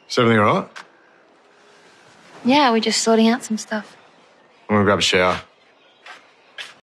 Is everything all right? Yeah, we're just sorting out some stuff. I'm gonna grab a shower.